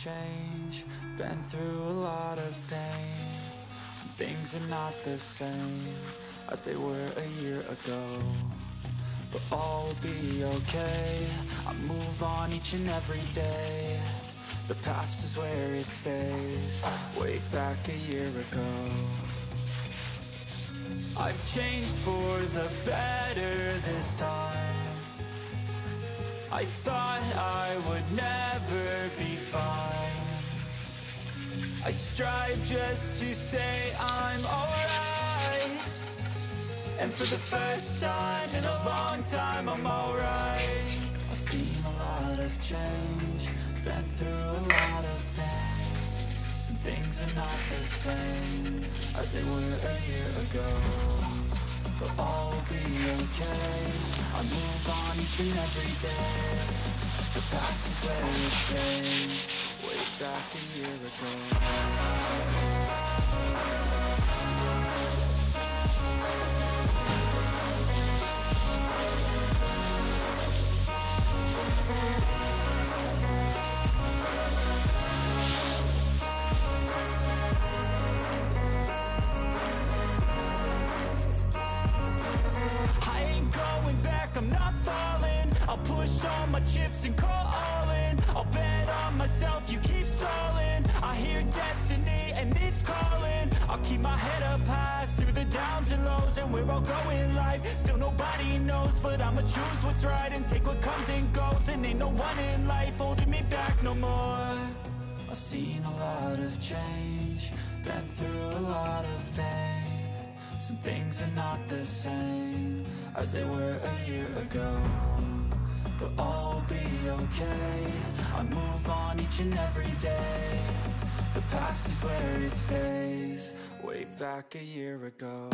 change, been through a lot of pain. Some things are not the same as they were a year ago, but all will be okay. I move on each and every day. The past is where it stays, way back a year ago. I've changed for the better this time. I thought I would never be fine. I strive just to say I'm alright, and for the first time in a long time I'm alright. I've seen a lot of change, been through a lot of pain. Some things are not the same as they were a year ago, but all will be okay. I move on each and every day. The past is where it stays, way back a year ago. I'm not falling, I'll push all my chips and call all in. I'll bet on myself, you keep stalling. I hear destiny and it's calling. I'll keep my head up high through the downs and lows, and we're all going life. Still nobody knows, but I'ma choose what's right and take what comes and goes. And ain't no one in life holding me back no more. I've seen a lot of change, been through a lot of pain. Some things are not the same as they were a year ago, but all will be okay. I move on each and every day. The past is where it stays, way back a year ago.